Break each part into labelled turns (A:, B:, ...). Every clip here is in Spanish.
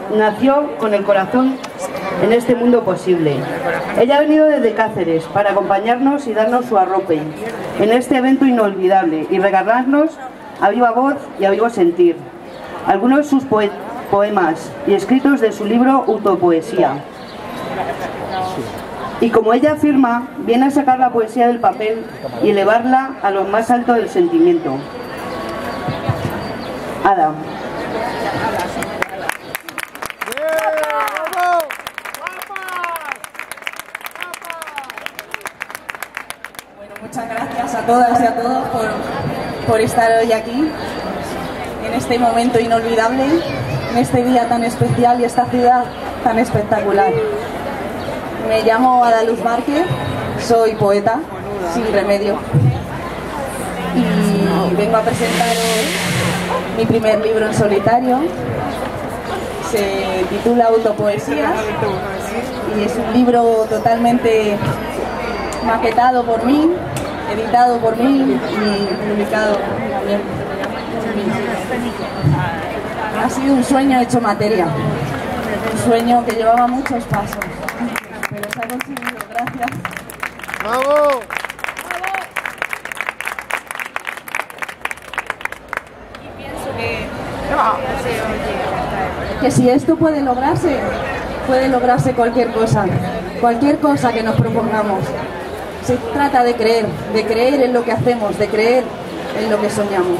A: nació con el corazón en este mundo posible. Ella ha venido desde Cáceres para acompañarnos y darnos su arrope en este evento inolvidable y regalarnos a viva voz y a vivo sentir algunos de sus poemas y escritos de su libro Utopoesía. Y como ella afirma, viene a sacar la poesía del papel y elevarla a lo más alto del sentimiento. Ada.
B: Bueno, muchas gracias a todas y a todos por estar hoy aquí, en este momento inolvidable, en este día tan especial y esta ciudad tan espectacular. Me llamo Ada Luz Márquez, soy poeta, sin remedio, y vengo a presentaros mi primer libro en solitario. Se titula Utopoesías y es un libro totalmente maquetado por mí, editado por mí y publicado también. Ha sido un sueño hecho materia, un sueño que llevaba muchos pasos, pero se ha conseguido. Gracias.
C: ¡Bravo!
B: Y pienso que si esto puede lograrse cualquier cosa que nos propongamos. Se trata de creer en lo que hacemos, de creer en lo que soñamos.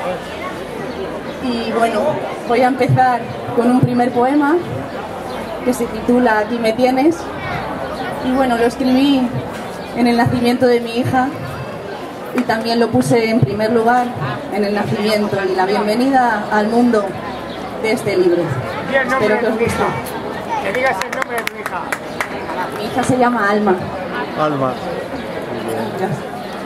B: Y bueno, voy a empezar con un primer poema que se titula Aquí me tienes. Y bueno, lo escribí en el nacimiento de mi hija y también lo puse en primer lugar en el nacimiento y la bienvenida al mundo de este libro. Espero que os guste.
C: Que digas el nombre de tu hija.
B: Mi hija se llama Alma.
C: Alma.
B: Gracias.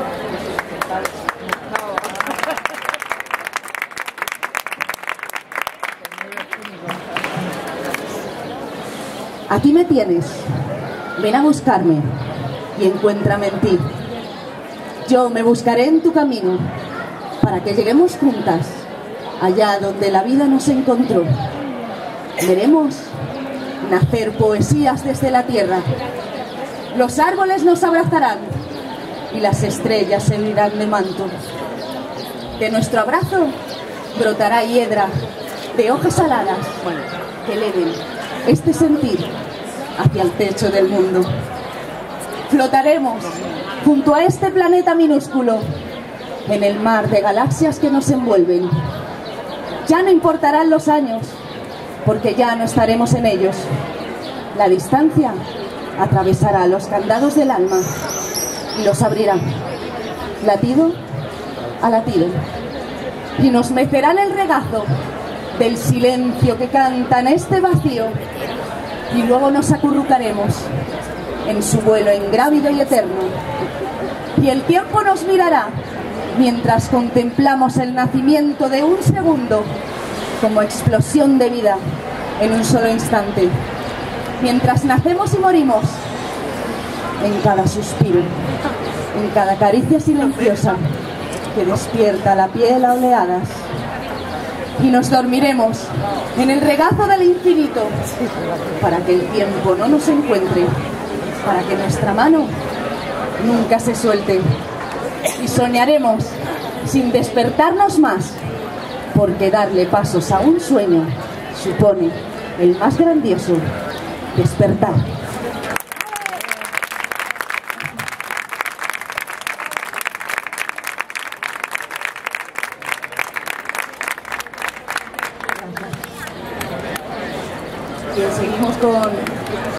B: Aquí me tienes. Ven a buscarme y encuéntrame en ti. Yo me buscaré en tu camino para que lleguemos juntas allá donde la vida nos encontró. Veremos nacer poesías desde la tierra. Los árboles nos abrazarán y las estrellas se unirán de manto. De nuestro abrazo brotará hiedra de hojas aladas que eleven este sentir hacia el techo del mundo. Flotaremos junto a este planeta minúsculo en el mar de galaxias que nos envuelven. Ya no importarán los años, porque ya no estaremos en ellos. La distancia atravesará los candados del alma y los abrirá, latido a latido, y nos mecerán el regazo del silencio que canta en este vacío, y luego nos acurrucaremos en su vuelo ingrávido y eterno, y el tiempo nos mirará mientras contemplamos el nacimiento de un segundo como explosión de vida en un solo instante, mientras nacemos y morimos en cada suspiro, en cada caricia silenciosa que despierta la piel a oleadas. Y nos dormiremos en el regazo del infinito para que el tiempo no nos encuentre, para que nuestra mano nunca se suelte. Y soñaremos sin despertarnos más, porque darle pasos a un sueño supone el más grandioso despertar. Y seguimos con